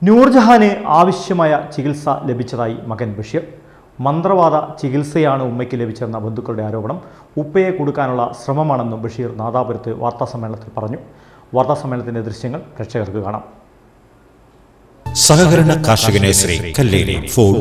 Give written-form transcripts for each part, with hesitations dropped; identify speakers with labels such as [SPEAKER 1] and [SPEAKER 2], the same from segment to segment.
[SPEAKER 1] നൂർജഹാന് ആവശ്യമായ ചികിത്സ ലഭിച്ചതായി മകൻ ബഷീർ. മന്ത്രവാദ ചികിത്സയാണ് ഉമ്മയ്ക്ക് ലഭിച്ചെന്ന ബന്ധുക്കളുടെ ആരോപണം ഉപ്പയെ കൊടുക്കാനുള്ള ശ്രമമാണെന്നും ബഷീർ നാദാപുരത്ത് വാർത്താസമ്മേളനത്തിൽ പറഞ്ഞു. വാർത്താസമ്മേളനത്തിന്റെ ദൃശ്യങ്ങൾ പ്രേക്ഷകർക്ക് കാണാം.
[SPEAKER 2] സഹകരണ കാർഷിക നഴ്സറി കല്ലേരി ഫോൺ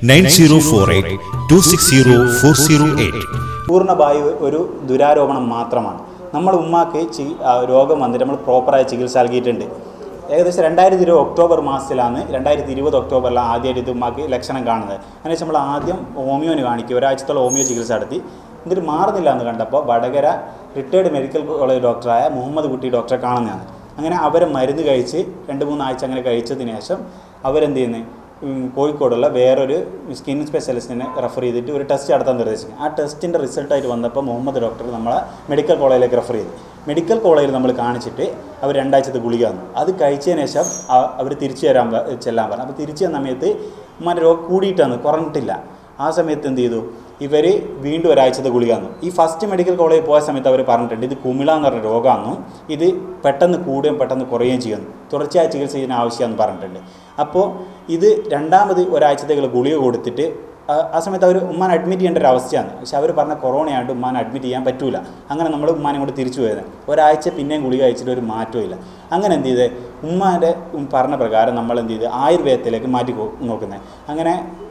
[SPEAKER 2] 9048260408.
[SPEAKER 3] പൂർണ്ണമായി ഒരു ദുരാരോപണം മാത്രമാണ്. നമ്മൾ ഉമ്മാക്ക് രോഗം വന്നിട്ട് നമ്മൾ പ്രോപ്പറായ ചികിത്സ നൽകിയിട്ടുണ്ട്. ഏകദേശം 2020 ഒക്ടോബർ മാസത്തിലാണ് 2020 ഒക്ടോബറിലാണ് ആദ്യമായിട്ട് ഇത് ഉമ്മാക്ക് ലക്ഷണം കാണുന്നത്. അതിനുശേഷം നമ്മൾ ആദ്യം ഹോമിയോന് കാണിക്കുക, ഒരാഴ്ചത്തോളം ഹോമിയോ ചികിത്സ നടത്തി. എന്നിട്ട് മാറുന്നില്ല എന്ന് കണ്ടപ്പോൾ വടകര റിട്ടയർഡ് മെഡിക്കൽ കോളേജ് ഡോക്ടറായ മുഹമ്മദ് കുട്ടി ഡോക്ടറെ കാണുന്നതാണ്. അങ്ങനെ അവരെ മരുന്ന് കഴിച്ച് 2-3 ആഴ്ച അങ്ങനെ കഴിച്ചതിന് ശേഷം അവരെന്ത് ചെയ്യുന്നത്, കോഴിക്കോടുള്ള വേറൊരു സ്കിൻ സ്പെഷ്യലിസ്റ്റിനെ റെഫർ ചെയ്തിട്ട് ഒരു ടെസ്റ്റ് നടത്താൻ നിർദ്ദേശിക്കും. ആ ടെസ്റ്റിൻ്റെ റിസൾട്ടായിട്ട് വന്നപ്പോൾ മുഹമ്മദ് ഡോക്ടർ നമ്മളെ മെഡിക്കൽ കോളേജിലേക്ക് റെഫർ ചെയ്തു. മെഡിക്കൽ കോളേജിൽ നമ്മൾ കാണിച്ചിട്ട് അവർ 2 ആഴ്ചത്തെ ഗുളിക തന്നു. അത് കഴിച്ചതിന് ശേഷം അവർ തിരിച്ചു ചെല്ലാൻ പറഞ്ഞു. അപ്പോൾ തിരിച്ചു വന്ന സമയത്ത് ഉമ്മാൻ്റെ രോഗം കൂടിയിട്ടാണ്, കുറഞ്ഞിട്ടില്ല. ആ സമയത്ത് എന്ത് ചെയ്തു, ഇവർ വീണ്ടും ഒരാഴ്ചത്തെ ഗുളിക തന്നു. ഈ ഫസ്റ്റ് മെഡിക്കൽ കോളേജിൽ പോയ സമയത്ത് അവർ പറഞ്ഞിട്ടുണ്ട് ഇത് കുമിള എന്ന് പറഞ്ഞ രോഗമാണെന്നും ഇത് പെട്ടെന്ന് കൂടുകയും പെട്ടെന്ന് കുറയുകയും ചെയ്യുന്നു, തുടർച്ചയായ ചികിത്സ ചെയ്യുന്ന ആവശ്യമാണെന്ന് പറഞ്ഞിട്ടുണ്ട്. അപ്പോൾ ഇത് രണ്ടാമത് ഒരാഴ്ചത്തേക്കുള്ള ഗുളിക കൊടുത്തിട്ട് ആ സമയത്ത് അവർ ഉമ്മാനെ അഡ്മിറ്റ് ചെയ്യേണ്ട ഒരു അവസ്ഥയാണ്. പക്ഷെ അവർ പറഞ്ഞ കൊറോണയായിട്ട് ഉമ്മാനെ അഡ്മിറ്റ് ചെയ്യാൻ പറ്റൂല. അങ്ങനെ നമ്മൾ ഉമ്മാനെ കൊണ്ട് തിരിച്ചു പോയത്. ഒരാഴ്ച പിന്നെയും ഗുളിക കഴിച്ചിട്ട് ഒരു മാറ്റവും ഇല്ല. അങ്ങനെ എന്ത് ചെയ്ത് ഉമ്മാൻ്റെ പറഞ്ഞ പ്രകാരം നമ്മൾ എന്ത് ചെയ്ത് ആയുർവേദത്തിലേക്ക് മാറ്റി നോക്കുന്നത്. അങ്ങനെ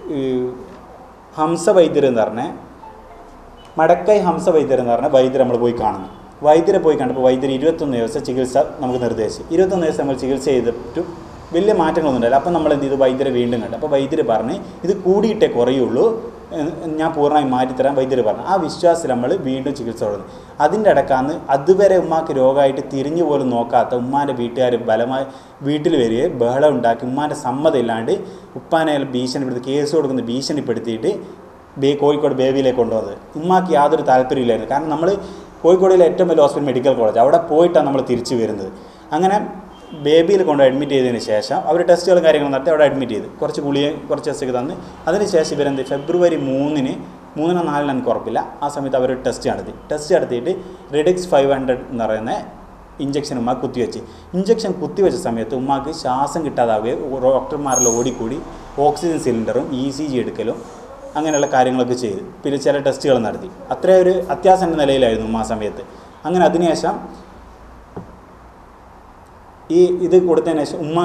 [SPEAKER 3] ഹംസ വൈദ്യർ എന്ന് പറഞ്ഞാൽ മടക്കൈ ഹംസ വൈദ്യർ എന്ന് പറഞ്ഞാൽ വൈദ്യർ നമ്മൾ പോയി കാണുന്നു. വൈദ്യരെ പോയി കണ്ടപ്പോൾ വൈദ്യർ 21 ദിവസം ചികിത്സ നമുക്ക് നിർദ്ദേശിച്ചു. 21 ദിവസം നമ്മൾ ചികിത്സ ചെയ്തിട്ട് വലിയ മാറ്റങ്ങളൊന്നും ഉണ്ടായില്ല. അപ്പം നമ്മൾ എന്ത് ചെയ്തു, വൈദ്യരെ വീണ്ടും കണ്ടു. അപ്പോൾ വൈദ്യർ പറഞ്ഞ് ഇത് കൂടിയിട്ടേ കുറയുള്ളൂ, ഞാൻ പൂർണ്ണമായി മാറ്റിത്തരാൻ വൈദ്യർ പറഞ്ഞു. ആ വിശ്വാസത്തിൽ നമ്മൾ വീണ്ടും ചികിത്സ തുടങ്ങി. അതിൻ്റെ ഇടക്കാന്ന് അതുവരെ ഉമ്മാക്ക് രോഗമായിട്ട് തിരിഞ്ഞു പോലും നോക്കാത്ത ഉമ്മാൻ്റെ വീട്ടുകാർ ബലമായി വീട്ടിൽ വരികയും ബഹളം ഉണ്ടാക്കി ഉമ്മാൻ്റെ സമ്മതം ഇല്ലാണ്ട് ഉപ്പാനെ ഭീഷണിപ്പെടുത്തി കേസ് കൊടുക്കുന്ന ഭീഷണിപ്പെടുത്തിയിട്ട് കോഴിക്കോട് ബേബിയിലേക്ക് കൊണ്ടുവന്നത്. ഉമ്മാക്ക് യാതൊരു താല്പര്യമില്ലായിരുന്നു. കാരണം നമ്മൾ കോഴിക്കോടിലെ ഏറ്റവും വലിയ ഹോസ്പിറ്റൽ മെഡിക്കൽ കോളേജ്, അവിടെ പോയിട്ടാണ് നമ്മൾ തിരിച്ചു വരുന്നത്. അങ്ങനെ ബേബിയിൽ കൊണ്ട് അഡ്മിറ്റ് ചെയ്തതിന് ശേഷം അവർ ടെസ്റ്റുകളും കാര്യങ്ങളും നടത്തി അവിടെ അഡ്മിറ്റ് ചെയ്ത് കുറച്ച് ഗുളികയും കുറച്ച് ടെസ്റ്റൊക്കെ തന്ന്. അതിനുശേഷം ഇവരെന്ത് ഫെബ്രുവരി 3-ന് 3-നോ 4-നോ എനിക്ക് ഉറപ്പില്ല, ആ സമയത്ത് അവർ ടെസ്റ്റ് നടത്തിയിട്ട് റിഡിക്സ് 500 എന്ന് പറയുന്ന ഇഞ്ചക്ഷൻ ഉമ്മാക്ക് കുത്തിവെച്ച്. ഇഞ്ചക്ഷൻ കുത്തിവെച്ച സമയത്ത് ഉമ്മാക്ക് ശ്വാസം കിട്ടാതാവുകയും ഡോക്ടർമാരിൽ ഓടിക്കൂടി ഓക്സിജൻ സിലിണ്ടറും ECG എടുക്കലും അങ്ങനെയുള്ള കാര്യങ്ങളൊക്കെ ചെയ്ത് പിന്നെ ചില ടെസ്റ്റുകൾ നടത്തി. അത്രയും ഒരു അത്യാസന്ന നിലയിലായിരുന്നു ഉമ്മ ആ സമയത്ത്. അങ്ങനെ അതിനുശേഷം ഇത് കൊടുത്തതിന് ശേഷം ഉമ്മ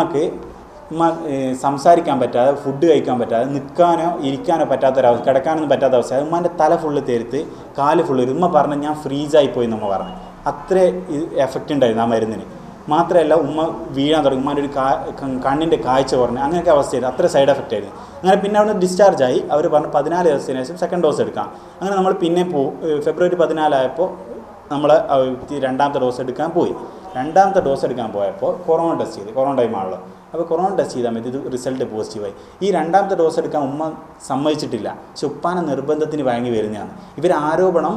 [SPEAKER 3] സംസാരിക്കാൻ പറ്റാതെ, ഫുഡ് കഴിക്കാൻ പറ്റാതെ, നിൽക്കാനോ ഇരിക്കാനോ പറ്റാത്തൊരവസ്ഥ, കിടക്കാനൊന്നും പറ്റാത്ത അവസ്ഥ. ഉമ്മാൻ്റെ തല ഫുള്ള് തേർത്ത് കാല് ഫുള്ള് ഉമ്മ പറഞ്ഞു ഞാൻ ഫ്രീസായിപ്പോയി എന്ന് ഉമ്മ പറഞ്ഞു. അത്ര എഫക്റ്റ് ഉണ്ടായിരുന്നു ആ മരുന്നിന്. മാത്രമല്ല ഉമ്മ വീഴാൻ തുടങ്ങി, ഉമ്മാൻ്റെ ഒരു കണ്ണിൻ്റെ കാഴ്ച കുറഞ്ഞു, അങ്ങനെയൊക്കെ അവസ്ഥയായിരുന്നു. അത്ര സൈഡ് എഫക്റ്റ് ആയിരുന്നു. അങ്ങനെ പിന്നെ അവിടെ ഡിസ്ചാർജ് ആയി. അവർ പറഞ്ഞു 14 ദിവസത്തിന് ശേഷം സെക്കൻഡ് ഡോസ് എടുക്കാം. അങ്ങനെ നമ്മൾ പിന്നെ ഫെബ്രുവരി 14 ആയപ്പോൾ നമ്മൾ 2ാമത്തെ ഡോസ് എടുക്കാൻ പോയി. 2ാമത്തെ ഡോസ് എടുക്കാൻ പോയപ്പോൾ കൊറോണ ടെസ്റ്റ് ചെയ്ത്, കൊറോണ ടൈമാണല്ലോ. അപ്പോൾ കൊറോണ ടെസ്റ്റ് ചെയ്താൽ മതി, ഇത് റിസൾട്ട് പോസിറ്റീവായി. ഈ 2ാമത്തെ ഡോസ് എടുക്കാൻ ഉമ്മ സമ്മതിച്ചിട്ടില്ല. പക്ഷെ ഉപ്പാനെ നിർബന്ധത്തിന് വഴങ്ങി വരുന്നതാണ്. ഇവർ ആരോപണം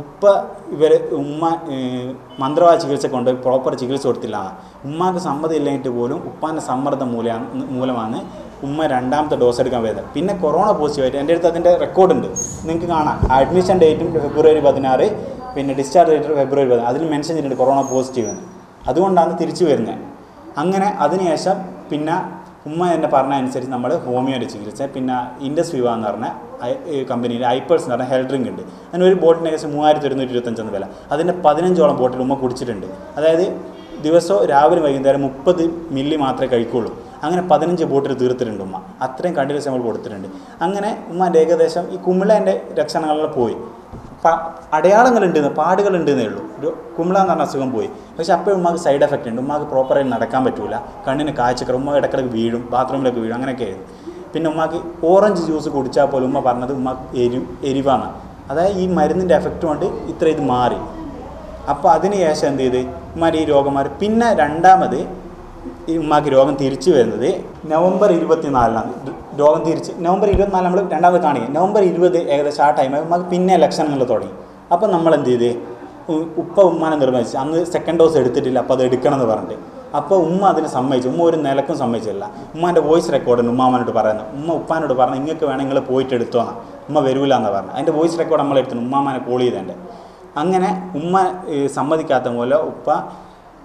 [SPEAKER 3] ഉമ്മ മന്ത്രവാദ ചികിത്സ കൊണ്ട് പ്രോപ്പർ ചികിത്സ കൊടുത്തില്ല. ഉമ്മാക്ക് സമ്മതം ഇല്ലായിട്ട് പോലും ഉപ്പാൻ്റെ സമ്മർദ്ദം മൂലമാണ് ഉമ്മ 2ാമത്തെ ഡോസ് എടുക്കാൻ വരുന്നത്. പിന്നെ കൊറോണ പോസിറ്റീവായിട്ട് എൻ്റെ അടുത്ത് അതിൻ്റെ റെക്കോർഡുണ്ട്, നിങ്ങൾക്ക് കാണാം. അഡ്മിഷൻ ഡേറ്റും ഫെബ്രുവരി 16, പിന്നെ ഡിസ്ചാർജ് ഡേറ്റ് ഫെബ്രുവരി 14. അതിൽ മെൻഷൻ ചെയ്തിട്ടുണ്ട് കൊറോണ പോസിറ്റീവ് എന്ന്. അതുകൊണ്ടാണ് തിരിച്ചു വരുന്നത്. അങ്ങനെ അതിനുശേഷം പിന്നെ ഉമ്മ എന്നെ പറഞ്ഞ അനുസരിച്ച് നമ്മൾ ഹോമിയോയുടെ ചികിത്സ, പിന്നെ ഇൻഡസ് വിവ എന്ന് പറഞ്ഞ കമ്പനിയിൽ ഐപ്പേഴ്സ് എന്ന് പറഞ്ഞ ഹെൽത്ത് ഡ്രിങ്ക് ഉണ്ട്. അതിന് ഒരു ബോട്ടിന് ഏകദേശം 3125 വില. അതിൻ്റെ 15ഓളം ബോട്ടിൽ ഉമ്മ കുടിച്ചിട്ടുണ്ട്. അതായത് ദിവസവും രാവിലെ വൈകുന്നേരം 30 മില്ലി മാത്രമേ കഴിക്കുള്ളൂ. അങ്ങനെ 15 ബോട്ടിൽ തീർത്തിട്ടുണ്ട് ഉമ്മ. അത്രയും കണ്ടിന്യൂസ് നമ്മൾ കൊടുത്തിട്ടുണ്ട്. അങ്ങനെ ഉമ്മാൻ്റെ ഏകദേശം ഈ കുമിളേൻ്റെ ലക്ഷണങ്ങളെല്ലാം പോയി. അടയാളങ്ങളുണ്ടെന്ന്, പാടുകളുണ്ടെന്നേ ഉള്ളൂ. ഒരു കുമിള എന്ന് പറഞ്ഞ അസുഖം പോയി. പക്ഷേ അപ്പോഴും ഉമ്മാക്ക് സൈഡ് എഫക്റ്റ് ഉണ്ട്. ഉമ്മാക്ക് പ്രോപ്പറായിട്ട് നടക്കാൻ പറ്റില്ല, കണ്ണിന് കാഴ്ചക്കറ, ഉമ്മ ഇടക്കിടക്ക് വീഴും, ബാത്റൂമിലൊക്കെ വീഴും, അങ്ങനെയൊക്കെ ആയിരുന്നു. പിന്നെ ഉമ്മാക്ക് ഓറഞ്ച് ജ്യൂസ് കുടിച്ചാൽ പോലും ഉമ്മ പറഞ്ഞത് ഉമ്മാക്ക് എരിവാണ്. അതായത് ഈ മരുന്നിൻ്റെ എഫക്റ്റ് കൊണ്ട് ഇത് മാറി. അപ്പോൾ അതിന് ശേഷം എന്ത് ചെയ്ത് ഉമ്മാൻ്റെ ഈ രോഗം മാറി. പിന്നെ 2ാമത് ഈ ഉമ്മാക്ക് രോഗം തിരിച്ചു വരുന്നത് നവംബർ 24-നാണ്. രോഗം തിരിച്ച് നവംബർ 24 നമ്മൾ 2ാമത് കാണിക്കുക. നവംബർ 20 ഏകദേശം ആ ടൈം ഉമ്മാക്ക് പിന്നെ ലക്ഷണങ്ങൾ തുടങ്ങി. അപ്പം നമ്മൾ എന്ത് ചെയ്ത് ഉമ്മാനെ നിർബന്ധിച്ച്, അന്ന് സെക്കൻഡ് ഡോസ് എടുത്തിട്ടില്ല, അപ്പോൾ അത് എടുക്കണം എന്ന് പറഞ്ഞിട്ട്. അപ്പോൾ ഉമ്മ അതിന് സമ്മതിച്ചു. ഉമ്മ ഒരു നിലക്കും സമ്മതിച്ചില്ല. ഉമ്മാൻ്റെ വോയിസ് റെക്കോർഡുണ്ട് ഉമ്മാനോട് പറയുന്നത്. ഉമ്മ ഉപ്പാനോട് പറഞ്ഞു ഇങ്ങൾക്ക് വേണം നിങ്ങൾ പോയിട്ട് എടുത്തോന്നാണ്. ഉമ്മ വരൂല എന്ന് പറഞ്ഞു. അതിൻ്റെ വോയിസ് റെക്കോർഡ് നമ്മൾ എടുത്തു, ഉമ്മാനെ കോൾ ചെയ്തതിൻ്റെ. അങ്ങനെ ഉമ്മ സമ്മതിക്കാത്ത പോലെ ഉപ്പ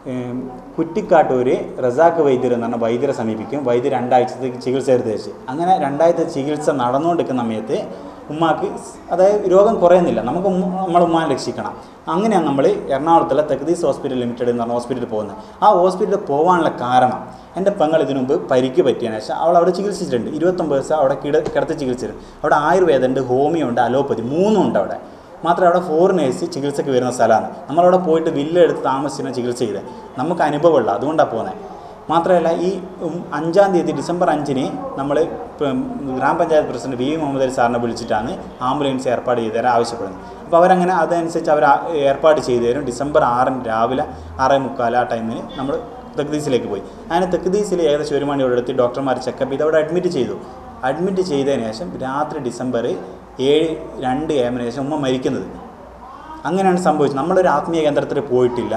[SPEAKER 3] കുറ്റിക്കാട്ടൂര് റസാഖ് വൈദ്യർ എന്ന് പറഞ്ഞ വൈദ്യരെ സമീപിക്കും. വൈദ്യർ 2 ആഴ്ചത്തേക്ക് ചികിത്സ എടുത്ത് വെച്ച് അങ്ങനെ 2 ആഴ്ച ചികിത്സ നടന്നുകൊണ്ടിരിക്കുന്ന സമയത്ത് ഉമ്മാക്ക് അതായത് രോഗം കുറയുന്നില്ല. നമുക്ക് നമ്മളെ ഉമ്മാനെ രക്ഷിക്കണം. അങ്ങനെയാണ് നമ്മൾ എറണാകുളത്തുള്ള തക്ദീസ് ഹോസ്പിറ്റൽ ലിമിറ്റഡ് എന്ന് പറഞ്ഞ ഹോസ്പിറ്റലിൽ പോകുന്നത്. ആ ഹോസ്പിറ്റലിൽ പോകാനുള്ള കാരണം എൻ്റെ പെങ്ങൾ ഇതിനു മുമ്പ് പരിക്ക് പറ്റിയതിനു ശേഷം അവൾ അവിടെ ചികിത്സിച്ചിട്ടുണ്ട്. 29 ദിവസം അവിടെ കിടത്തി ചികിത്സിച്ചിട്ടുണ്ട്. അവിടെ ആയുർവേദം ഉണ്ട്, ഹോമിയോ ഉണ്ട്, അലോപ്പതി 3 ഉണ്ട് അവിടെ. മാത്രമേ അവിടെ ഫോറിനേഴ്സ് ചികിത്സയ്ക്ക് വരുന്ന സ്ഥലമാണ്. നമ്മളവിടെ പോയിട്ട് വില്ലെടുത്ത് താമസിച്ചിരുന്ന ചികിത്സ ചെയ്ത് നമുക്ക് അനുഭവമുള്ള അതുകൊണ്ടാണ് പോകുന്നത്. മാത്രമല്ല ഈ 5-ാം തീയതി ഡിസംബർ 5-ന് നമ്മൾ ഗ്രാമപഞ്ചായത്ത് പ്രസിഡന്റ് വി മുഹമ്മദ് അലി സാറിനെ വിളിച്ചിട്ടാണ് ആംബുലൻസ് ഏർപ്പാട് ചെയ്തു തരാൻ ആവശ്യപ്പെടുന്നത്. അപ്പോൾ അവരങ്ങനെ അതനുസരിച്ച് അവർ ഏർപ്പാട് ചെയ്തു തരും. ഡിസംബർ 6-ന് രാവിലെ 6:45 ആ ടൈമിന് നമ്മൾ തക്ദീസിലേക്ക് പോയി. അങ്ങനെ തക്ദീസിൽ ഏകദേശം 1 മണിയോടെ എടുത്ത് ഡോക്ടർമാർ ചെക്കപ്പ് ചെയ്ത് അവിടെ അഡ്മിറ്റ് ചെയ്തു. അഡ്മിറ്റ് ചെയ്തതിന് ശേഷം രാത്രി ഡിസംബർ 7:02 AM ശേഷം ഉമ്മ മരിക്കുന്നത്. അങ്ങനെയാണ് സംഭവിച്ചത്. നമ്മളൊരു ആത്മീയ കേന്ദ്രത്തിൽ പോയിട്ടില്ല,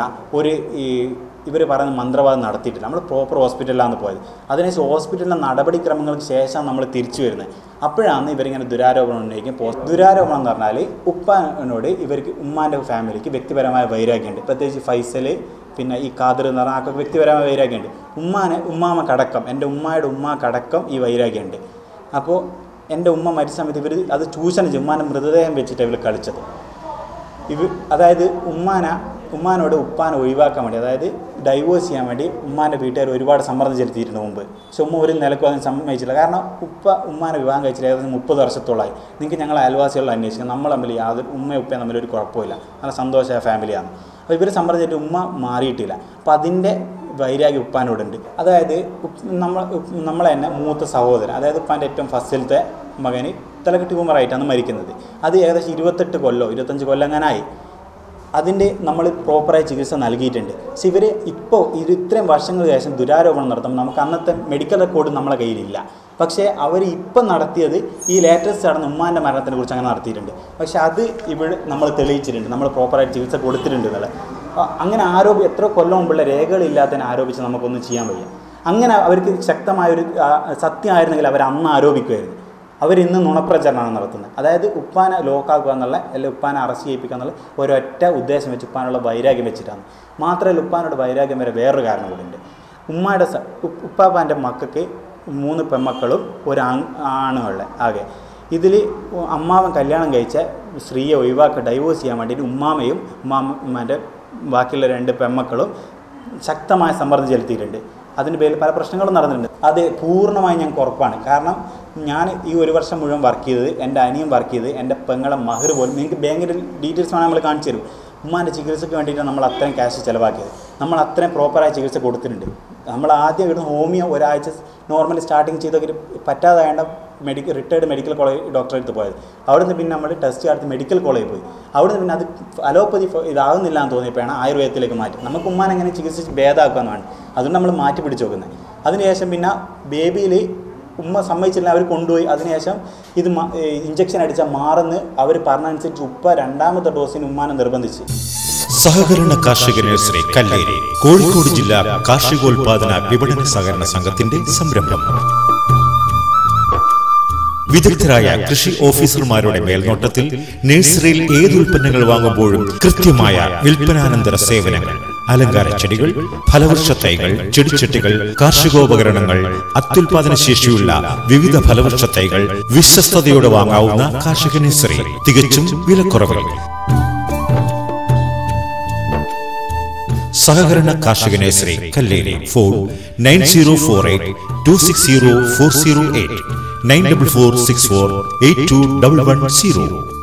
[SPEAKER 3] ഇവർ പറയുന്ന മന്ത്രവാദം നടത്തിയിട്ടില്ല. നമ്മൾ പ്രോപ്പർ ഹോസ്പിറ്റലിലാണ് പോയത്. അതിനുശേഷം ഹോസ്പിറ്റലിലെ നടപടിക്രമങ്ങൾക്ക് ശേഷം നമ്മൾ തിരിച്ചു വരുന്നത്. അപ്പോഴാണ് ഇവരിങ്ങനെ ദുരാരോപണം ഉന്നയിക്കും. ദുരാരോപണം എന്ന് പറഞ്ഞാൽ ഉപ്പാനോട് ഇവർക്ക് ഉമ്മാൻ്റെ ഫാമിലിക്ക് വ്യക്തിപരമായ വൈരാഗ്യമുണ്ട്. പ്രത്യേകിച്ച് ഫൈസൽ പിന്നെ ഈ ഖാദർ എന്ന് പറഞ്ഞാൽ ആൾക്കൊക്കെ വ്യക്തിപരമായ വൈരാഗ്യമുണ്ട്. ഉമ്മാമക്കടക്കം എൻ്റെ ഉമ്മായുടെ ഉമ്മാക്കടക്കം ഈ വൈരാഗ്യമുണ്ട്. അപ്പോൾ എൻ്റെ ഉമ്മ മരിച്ച സമയത്ത് ഇവർ അത് ചൂഷണം ചെയ്യും. ഉമ്മാൻ്റെ മൃതദേഹം വെച്ചിട്ട് ഇവർ കളിച്ചത്. അതായത് ഉമ്മാനോട് ഉപ്പാനെ ഒഴിവാക്കാൻ വേണ്ടി, അതായത് ഡൈവോഴ്സ് ചെയ്യാൻ വേണ്ടി ഉമ്മാൻ്റെ വീട്ടുകാർ ഒരുപാട് സമ്മർദ്ദം ചെലുത്തിയിട്ടുണ്ട് മുമ്പ്. പക്ഷെ ഉമ്മ ഒരു നിലക്കും അതിന് സമ്മതിച്ചില്ല. കാരണം ഉമ്മാനെ വിവാഹം കഴിച്ചിട്ട് ഏകദേശം 30 വർഷത്തോളമായി. നിങ്ങൾക്ക് ഞങ്ങൾ അയൽവാസികളിൽ അന്വേഷിക്കാം, നമ്മൾ തമ്മിൽ യാതൊരു ഉമ്മയും ഉപ്പയും തമ്മിലൊരു കുഴപ്പമില്ല, നല്ല സന്തോഷമായ ഫാമിലിയാണ്. അപ്പോൾ ഇവർ സമ്മർദ്ദിച്ചിട്ട് ഉമ്മ മാറിയിട്ടില്ല. അപ്പോൾ അതിൻ്റെ വൈരാഗ്യം ഉപ്പാനോടുണ്ട്. അതായത് നമ്മളെ തന്നെ മൂത്ത സഹോദരൻ, അതായത് ഉപ്പാൻ്റെ ഏറ്റവും ഫസ്റ്റിലത്തെ മകന് തലക്കെട്ടി കുമറായിട്ടാണ് മരിക്കുന്നത്. അത് ഏകദേശം 28 കൊല്ലോ 25 കൊല്ലം അങ്ങനായി. അതിൻ്റെ നമ്മൾ പ്രോപ്പറായി ചികിത്സ നൽകിയിട്ടുണ്ട്. പക്ഷെ ഇവർ ഇപ്പോൾ ഇത്രയും വർഷങ്ങൾക്ക് ശേഷം ദുരാരോപണം നടത്തുമ്പോൾ നമുക്ക് അന്നത്തെ മെഡിക്കൽ റെക്കോർഡ് നമ്മളെ കയ്യിലില്ല. പക്ഷേ അവർ ഇപ്പം നടത്തിയത് ഈ ലേറ്റസ്റ്റ് നടന്ന ഉമ്മാൻ്റെ മരണത്തിനെ കുറിച്ച് അങ്ങനെ നടത്തിയിട്ടുണ്ട്. പക്ഷേ അത് ഇവിടെ നമ്മൾ തെളിയിച്ചിട്ടുണ്ട്, നമ്മൾ പ്രോപ്പറായിട്ട് ചികിത്സ കൊടുത്തിട്ടുണ്ട് എന്നുള്ളത്. അങ്ങനെ എത്ര കൊല്ലം മുമ്പുള്ള രേഖകളില്ലാത്തതിനെ ആരോപിച്ച് നമുക്കൊന്നും ചെയ്യാൻ വയ്യ. അങ്ങനെ അവർക്ക് ശക്തമായൊരു സത്യമായിരുന്നെങ്കിൽ അവർ അന്ന് ആരോപിക്കുമായിരുന്നു. അവരിന്ന് നുണപ്രചരണമാണ് നടത്തുന്നത്. അതായത് ഉപ്പാനെ ലോക്കാക്കുക എന്നുള്ള, അല്ലെങ്കിൽ ഉപ്പാനെ അറസ്റ്റ് ചെയ്യിപ്പിക്കുക എന്നുള്ള ഒരൊറ്റ ഉദ്ദേശം വെച്ച് ഉപ്പാനുള്ള വൈരാഗ്യം വെച്ചിട്ടാണ്. മാത്രമല്ല ഉപ്പാനോട് വൈരാഗ്യം വരെ വേറൊരു കാരണം കൂടി ഉണ്ട്. ഉപ്പാപ്പാൻ്റെ മക്കൾക്ക് 3 പെൺമക്കളും 1 ആണുള്ള ആകെ. ഇതിൽ അമ്മാവൻ കല്യാണം കഴിച്ച സ്ത്രീയെ ഒഴിവാക്കുക, ഡൈവോഴ്സ് ചെയ്യാൻ വേണ്ടിയിട്ട് ഉമ്മാമ്മൻ്റെ ബാക്കിയുള്ള 2 പെൺമക്കളും ശക്തമായ സമ്മർദ്ദം ചെലുത്തിയിട്ടുണ്ട്. അതിൻ്റെ പേരിൽ പല പ്രശ്നങ്ങളും നടന്നിട്ടുണ്ട്. അത് പൂർണ്ണമായി ഞങ്ങൾക്ക് ഉറപ്പാണ്. കാരണം ഞാൻ ഈ 1 വർഷം മുഴുവൻ വർക്ക് ചെയ്തത്, എൻ്റെ അനിയൻ വർക്ക് ചെയ്ത്, എൻ്റെ പെങ്ങളെ മഹർ പോലും നിങ്ങൾക്ക് ബാങ്കിൻ്റെ ഡീറ്റെയിൽസ് വേണമെങ്കിൽ നമ്മൾ കാണിച്ചു തരും. ഉമ്മാൻ്റെ ചികിത്സയ്ക്ക് വേണ്ടിയിട്ടാണ് നമ്മൾ അത്രയും ക്യാഷ് ചിലവാക്കിയത്. നമ്മൾ അത്രയും പ്രോപ്പറായ ചികിത്സ കൊടുത്തിട്ടുണ്ട്. നമ്മൾ ആദ്യം ഇവിടുന്ന് ഹോമിയോ ഒരാഴ്ച നോർമലി സ്റ്റാർട്ടിങ് ചെയ്തൊക്കെ പറ്റാതായണ്ട റിട്ടയർഡ് മെഡിക്കൽ കോളേജ് ഡോക്ടറെ അടുത്ത് പോയത്. അവിടുന്ന് പിന്നെ നമ്മൾ ടെസ്റ്റ് നടത്തി മെഡിക്കൽ കോളേജിൽ പോയി. അവിടുന്ന് പിന്നെ അത് അലോപ്പതി ഇതാകുന്നില്ല എന്ന് തോന്നിയപ്പോഴാണ് ആയുർവേദത്തിലേക്ക് മാറ്റി. നമുക്ക് ഉമ്മാനെ എങ്ങനെ ചികിത്സിച്ച് ഭേദമാക്കാമെന്ന് വേണം. അതുകൊണ്ട് നമ്മൾ മാറ്റി പിടിച്ച് നോക്കുന്നത്. അതിനുശേഷം പിന്നെ ബേബിയിൽ ഉമ്മ സമ്മതിച്ചില്ല, അവർ കൊണ്ടുപോയി. അതിനുശേഷം ഇത് ഇഞ്ചക്ഷൻ അടിച്ചാൽ മാറുന്ന് അവർ പറഞ്ഞനുസരിച്ച് ഉപ്പ 2ാമത്തെ ഡോസിന് ഉമ്മാനെ നിർബന്ധിച്ച്.
[SPEAKER 2] സഹകരണ കാർഷിക നഴ്സറി കല്ലേരി, കോഴിക്കോട് ജില്ലാ കാർഷികോൽപാദന വിപണന സഹകരണ സംഘത്തിന്റെ സംരംഭം. വിദഗ്ധരായ കൃഷി ഓഫീസർമാരുടെ മേൽനോട്ടത്തിൽ നഴ്സറിയിൽ ഏത് ഉൽപ്പന്നങ്ങൾ വാങ്ങുമ്പോഴും കൃത്യമായ വിൽപ്പനാനന്തര സേവനങ്ങൾ, അലങ്കാര ചെടികൾ, ഫലവൃക്ഷ തൈകൾ, ചെടിച്ചട്ടികൾ, കാർഷികോപകരണങ്ങൾ, അത്യുൽപാദന ശേഷിയുള്ള വിവിധ ഫലവൃക്ഷ തൈകൾ വിശ്വസ്തയോടെ വാങ്ങാവുന്ന കാർഷിക നഴ്സറി, തികച്ചും വിലക്കുറവിൽ. സഹകരണ കാർഷിക നഴ്സറി കല്ലേരി. ഫോൺ 9048260408 94464821110.